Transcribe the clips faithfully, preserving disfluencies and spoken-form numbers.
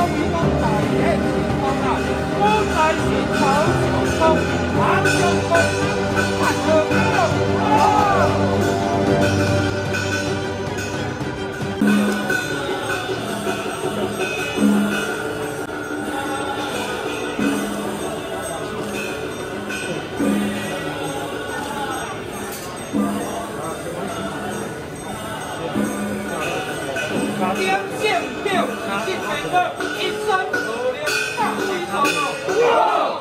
公为公大显神通啊！古在神头上空，万众共看热闹。点线票，是天宝一三五零大水通哦。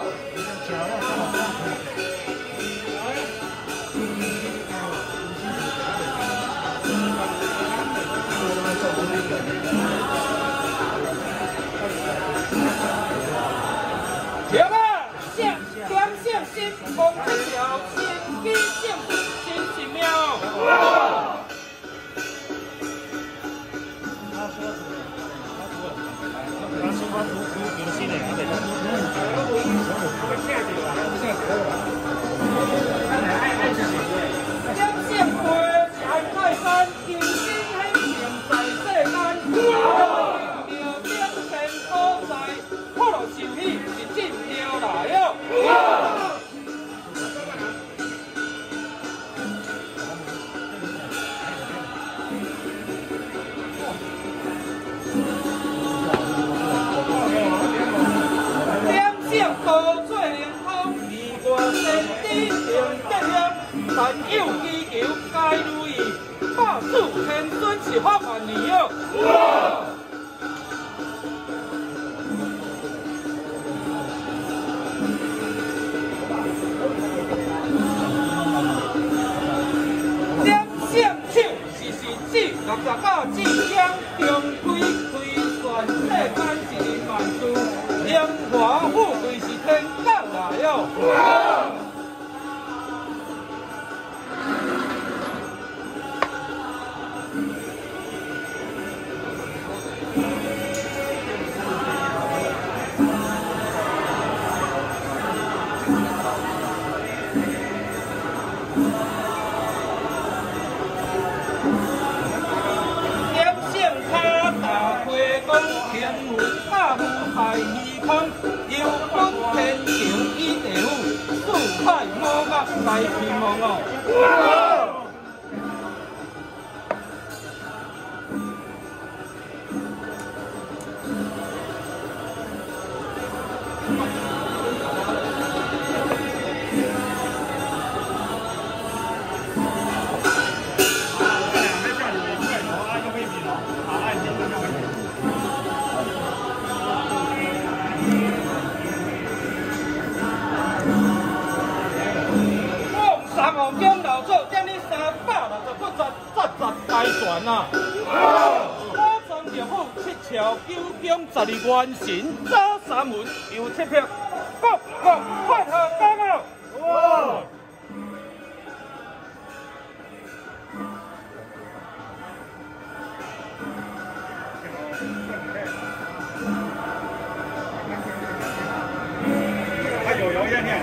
行啊，线点线新风一条，新机线新奇妙。点线会是爱泰山，求生显明在世间。庙顶天所在，福禄寿喜是进条来哟。高做灵通，二外天地定德香，但有祈求皆如意，百子千孙是发万年哟。点线手是神子，六十九支香，中规规算世间一万事，荣华富贵是天降来哟。点线卡大开光，天文大武害虚空，有本天庭以地府，四海魔恶来天梦哦。黄金老祖将你三百六十九十十十大船啊！古装乐府七朝九宫十二元神早三文又七票，各各配合讲哦！还有有样样。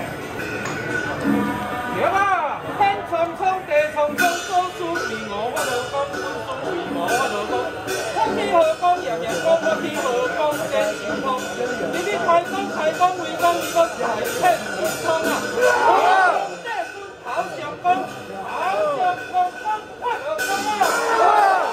行啊！天苍苍，地苍苍，做事为我，我就讲；做事为我，我就讲。我去何讲，样样讲；我去何讲，真心通。你去开讲，开讲，为讲，为讲，大天神通啊！这孙好相公，好相公，公快乐公啊！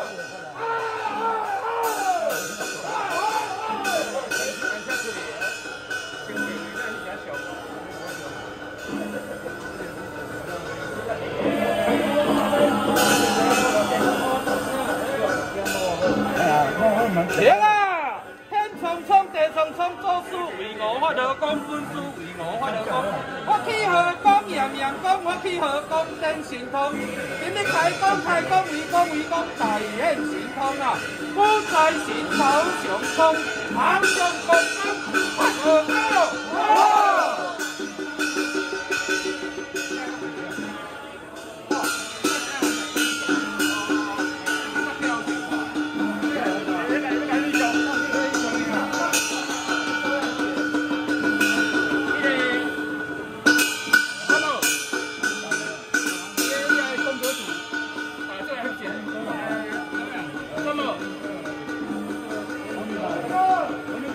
行啊！天苍苍，地苍苍，做事为我，我就讲；本事为我，我就讲。我去何讲，样样讲；我去何讲，真神通。今日开讲，开讲，为讲，为讲，大显神通啊！古在神头上空，万众共赏，发何高？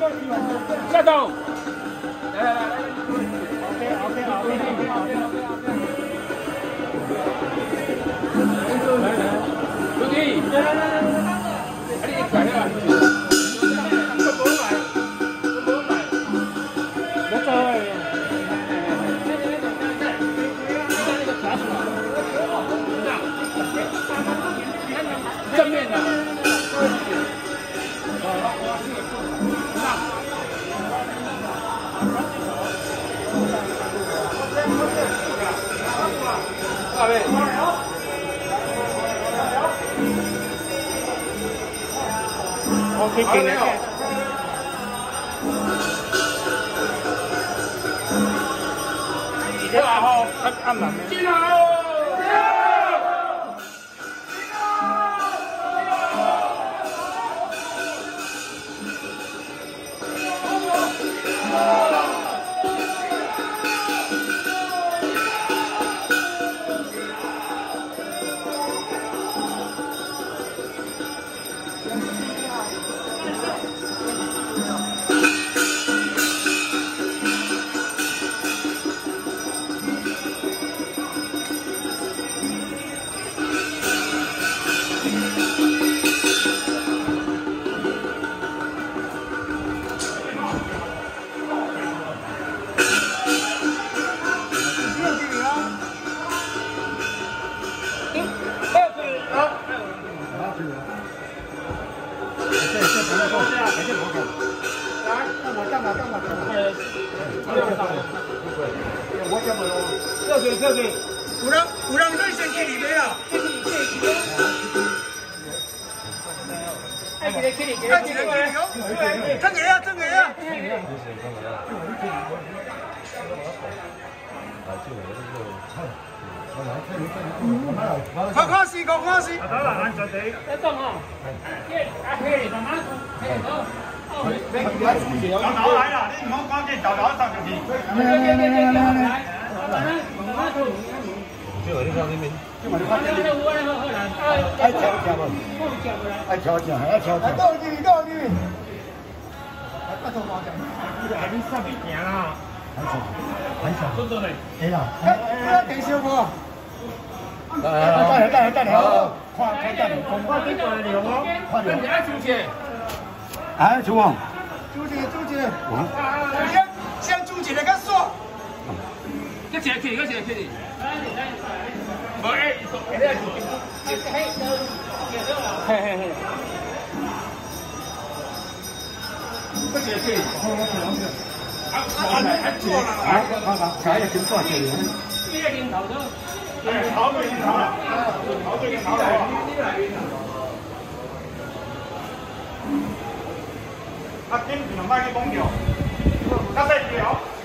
下动。来来来来 ，OK OK OK OK OK。来来，注意，来来来来来，啊你改了。都冇买，都冇买，冇做诶。 正面的，二位，我可以给你。然后按按满面。进来。 热水热水，有人有人在先去里面啊！哎，几个几个几个几个哦！正个呀正个呀！看看是看看是。好啦，安全地。一动哦。阿希，慢慢走。 找头来啦！你唔好赶紧找头上去。来来来来来来，慢慢走。这个你看那边，这嘛你看这里。爱跳跳嘛，爱跳跳，还要跳跳。到这里到这里。啊，头毛讲，你还你上面行啦。很少，很少。真的嘞。对啦。哎，不要停小哥。来来来，带来带来带来。好，快快带来，恐怕这个流哦，快点。你爱出去。 哎，朱王，朱姐，朱姐，先先朱姐来个说，个姐去，个姐去。无哎，嘿嘿嘿。个姐去，好，我去，我去。啊，啊，来，姐，来，好好，茶叶先挂起来。这个领头都，对，好对领头了，好对领头了。 啊，顶唔能买去讲着，较细条。